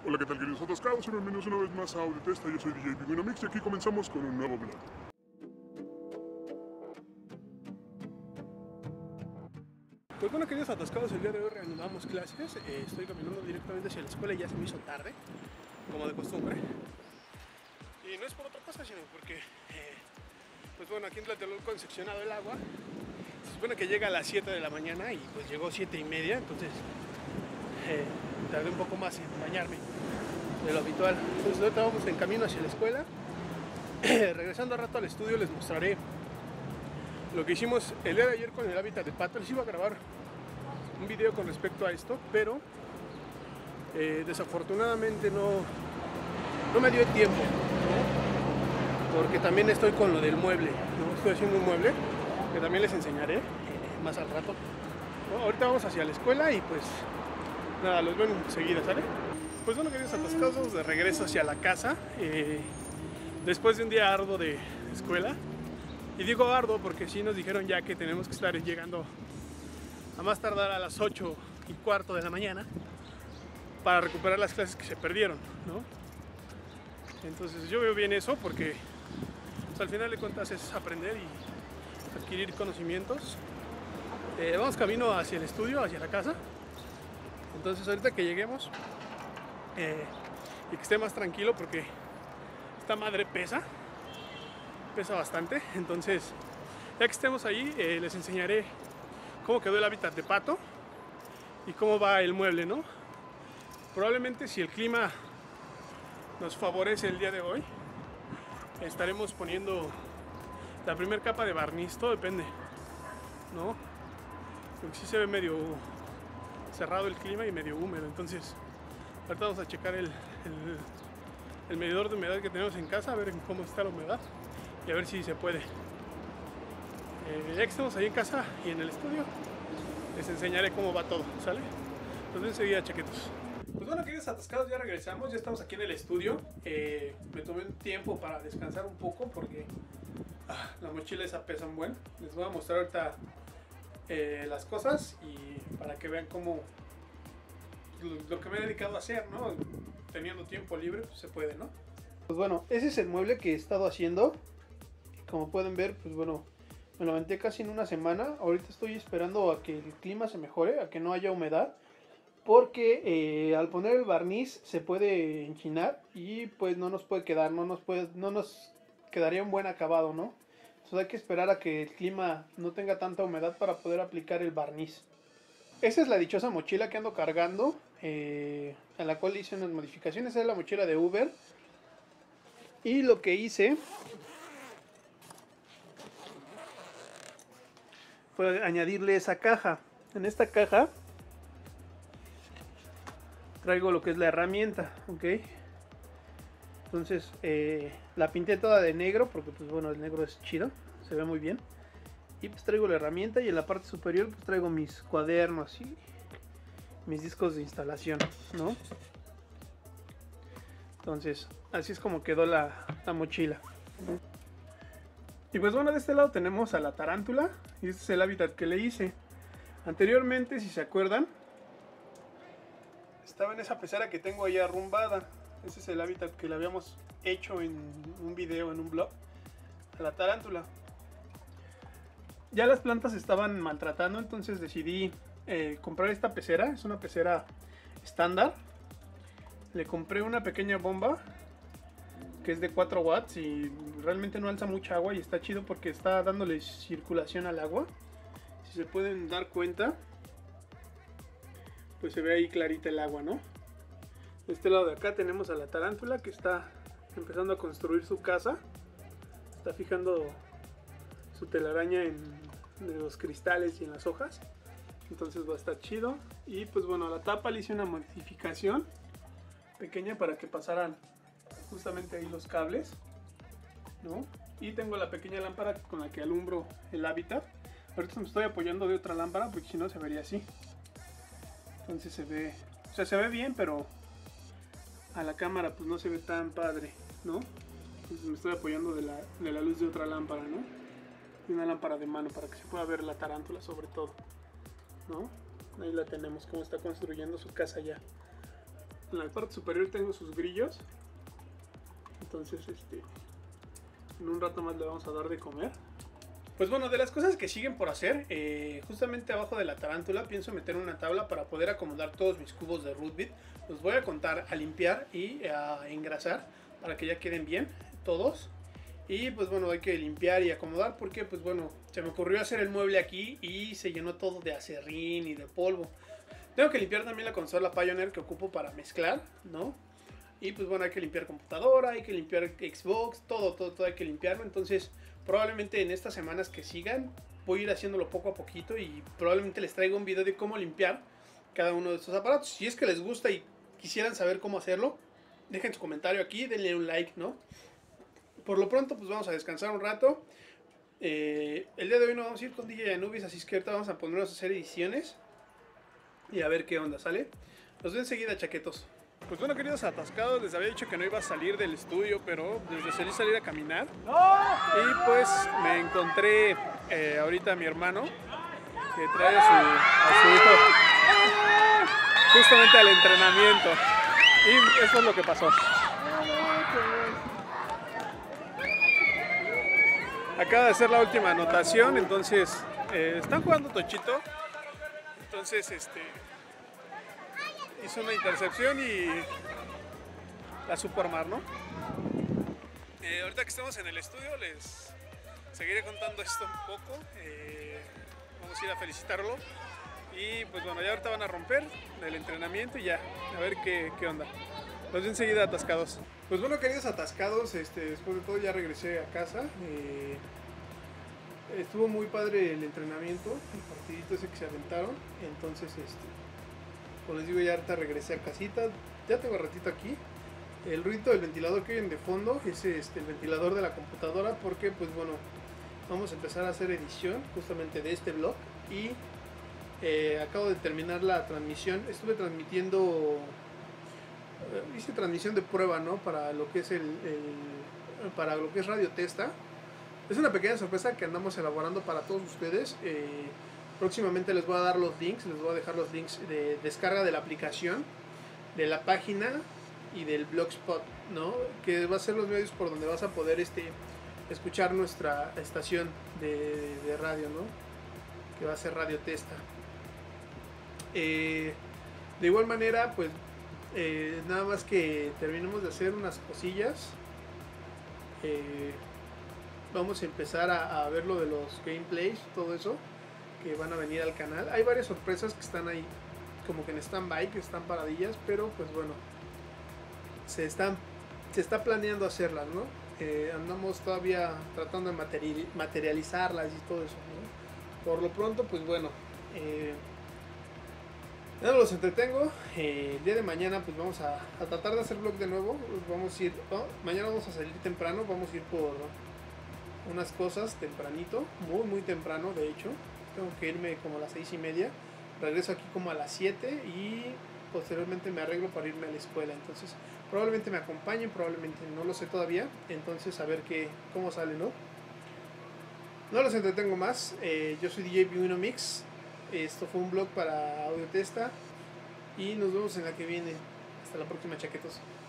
Hola, ¿qué tal, queridos atascados? Y bienvenidos una vez más a Audiotesta. Yo soy DJ Pingüino Mix y aquí comenzamos con un nuevo vlog. Pues bueno, queridos atascados, el día de hoy reanudamos clases. Estoy caminando directamente hacia la escuela y ya se me hizo tarde, como de costumbre. Y no es por otra cosa, sino porque, pues bueno, aquí en Tlatelolco han seccionado el agua. Se supone que llega a las 7 de la mañana y pues llegó 7:30, entonces tardé un poco más en bañarme de lo habitual. Entonces ahorita vamos en camino hacia la escuela. Regresando a rato al estudio les mostraré lo que hicimos el día de ayer con el hábitat de pato. Les iba a grabar un video con respecto a esto, pero desafortunadamente no me dio el tiempo, ¿no? Porque también estoy con lo del mueble, ¿no? Estoy haciendo un mueble que también les enseñaré más al rato, ¿no? Ahorita vamos hacia la escuela y pues nada, los veo enseguida, ¿sale? Pues bueno, queridos atascados, vamos de regreso hacia la casa después de un día arduo de escuela. Y digo arduo porque sí nos dijeron ya que tenemos que estar llegando a más tardar a las 8:15 de la mañana para recuperar las clases que se perdieron, ¿no? Entonces yo veo bien eso porque pues, al final de cuentas es aprender y adquirir conocimientos. Vamos camino hacia el estudio, hacia la casa. Entonces ahorita que lleguemos y que esté más tranquilo porque esta madre pesa bastante. Entonces ya que estemos ahí les enseñaré cómo quedó el hábitat de pato y cómo va el mueble, ¿no? Probablemente si el clima nos favorece el día de hoy estaremos poniendo la primera capa de barniz, todo depende, ¿no? Porque sí se ve medio cerrado el clima y medio húmedo. Entonces ahorita vamos a checar el medidor de humedad que tenemos en casa, a ver cómo está la humedad y a ver si se puede. Ya que estamos ahí en casa y en el estudio les enseñaré cómo va todo, ¿sale? Entonces enseguida, chaquetos. Pues bueno, queridos atascados, ya regresamos, ya estamos aquí en el estudio. Me tomé un tiempo para descansar un poco porque la mochila esa pesa un buen. Les voy a mostrar ahorita las cosas y para que vean cómo lo que me he dedicado a hacer, ¿no? Teniendo tiempo libre, pues se puede, ¿no? Pues bueno, ese es el mueble que he estado haciendo. Como pueden ver, pues bueno, me lo aventé casi en una semana. Ahorita estoy esperando a que el clima se mejore, a que no haya humedad, porque al poner el barniz se puede enchinar y pues no nos puede quedar, no nos quedaría un buen acabado, ¿no? Entonces hay que esperar a que el clima no tenga tanta humedad para poder aplicar el barniz. Esa es la dichosa mochila que ando cargando, a la cual hice unas modificaciones. Esa es la mochila de Uber. Y lo que hice fue añadirle esa caja. En esta caja traigo lo que es la herramienta, ¿ok? Entonces la pinté toda de negro porque pues bueno, el negro es chido, se ve muy bien. Y pues traigo la herramienta y en la parte superior pues traigo mis cuadernos y mis discos de instalación, ¿no? Entonces así es como quedó la mochila. Y pues bueno, de este lado tenemos a la tarántula y este es el hábitat que le hice. Anteriormente, si se acuerdan, estaba en esa pecera que tengo ahí arrumbada. Ese es el hábitat que le habíamos hecho en un video, en un blog, a la tarántula. Ya las plantas estaban maltratando, entonces decidí comprar esta pecera. Es una pecera estándar. Le compré una pequeña bomba que es de 4 watts y realmente no alza mucha agua y está chido porque está dándole circulación al agua. Si se pueden dar cuenta, pues se ve ahí clarita el agua, ¿no? De este lado de acá tenemos a la tarántula que está empezando a construir su casa. Está fijando su telaraña en los cristales y en las hojas. Entonces va a estar chido. Y pues bueno, a la tapa le hice una modificación pequeña para que pasaran justamente ahí los cables, ¿no? Y tengo la pequeña lámpara con la que alumbro el hábitat. Ahorita me estoy apoyando de otra lámpara porque si no se vería así. Entonces se ve, o sea, se ve bien, pero a la cámara pues no se ve tan padre, ¿no? Entonces me estoy apoyando de la luz de otra lámpara, ¿no? Y una lámpara de mano para que se pueda ver la tarántula sobre todo, ¿no? Ahí la tenemos, cómo está construyendo su casa ya. En la parte superior tengo sus grillos. Entonces, en un rato más le vamos a dar de comer. Pues bueno, de las cosas que siguen por hacer, justamente abajo de la tarántula pienso meter una tabla para poder acomodar todos mis cubos de Root Beer. Los voy a contar, a limpiar y a engrasar para que ya queden bien todos. Y pues bueno, hay que limpiar y acomodar porque pues bueno, se me ocurrió hacer el mueble aquí y se llenó todo de acerrín y de polvo. Tengo que limpiar también la consola Pioneer que ocupo para mezclar, ¿no? Y pues bueno, hay que limpiar computadora, hay que limpiar Xbox, todo hay que limpiarlo. Entonces probablemente en estas semanas que sigan voy a ir haciéndolo poco a poquito y probablemente les traiga un video de cómo limpiar cada uno de estos aparatos. Si es que les gusta y quisieran saber cómo hacerlo, dejen su comentario aquí, denle un like, ¿no? Por lo pronto pues vamos a descansar un rato. El día de hoy no vamos a ir con DJ Anubis, así es que ahorita vamos a ponernos a hacer ediciones y a ver qué onda, ¿sale? Los veo enseguida, chaquetos. Pues bueno, queridos atascados, les había dicho que no iba a salir del estudio, pero decidí salir a caminar. Y pues me encontré ahorita a mi hermano, que trae a su hijo justamente al entrenamiento. Y eso es lo que pasó. Acaba de hacer la última anotación, entonces están jugando tochito. Entonces hizo una intercepción y la supo armar, ¿no? Ahorita que estamos en el estudio les seguiré contando esto un poco. Vamos a ir a felicitarlo. Y pues bueno, ya ahorita van a romper el entrenamiento y ya, a ver qué onda. Los veo enseguida, atascados. Pues bueno, queridos atascados, después de todo ya regresé a casa. Estuvo muy padre el entrenamiento, el partidito ese que se aventaron. Entonces, como les digo, ya ahorita regresé a casita. Ya tengo ratito aquí. El ruido del ventilador que oyen de fondo es el ventilador de la computadora, porque pues bueno, vamos a empezar a hacer edición justamente de este vlog. Y acabo de terminar la transmisión. Estuve transmitiendo, hice transmisión de prueba, ¿no? Para lo que es para lo que es Radio Testa. Es una pequeña sorpresa que andamos elaborando para todos ustedes. Próximamente les voy a dar los links, les voy a dejar los links de descarga de la aplicación, de la página y del Blogspot, ¿no? Que va a ser los medios por donde vas a poder escuchar nuestra estación de radio, ¿no? Que va a ser Radio Testa. De igual manera, pues nada más que terminemos de hacer unas cosillas. Vamos a empezar a ver lo de los gameplays, todo eso que van a venir al canal. Hay varias sorpresas que están ahí como que en stand-by, que están paradillas, pero pues bueno, se está planeando hacerlas, ¿no? Andamos todavía tratando de materializarlas y todo eso, ¿no? Por lo pronto, pues bueno, ya no los entretengo. El día de mañana pues vamos a tratar de hacer vlog de nuevo. Vamos a ir, mañana vamos a salir temprano, vamos a ir por unas cosas tempranito, muy temprano de hecho. Tengo que irme como a las 6:30, regreso aquí como a las 7 y posteriormente me arreglo para irme a la escuela. Entonces probablemente me acompañen, probablemente no lo sé todavía. Entonces a ver cómo sale, ¿no? No los entretengo más. Yo soy DJ Pingüino Mix. Esto fue un vlog para Audio Testa y nos vemos en la que viene. Hasta la próxima, chaquetos.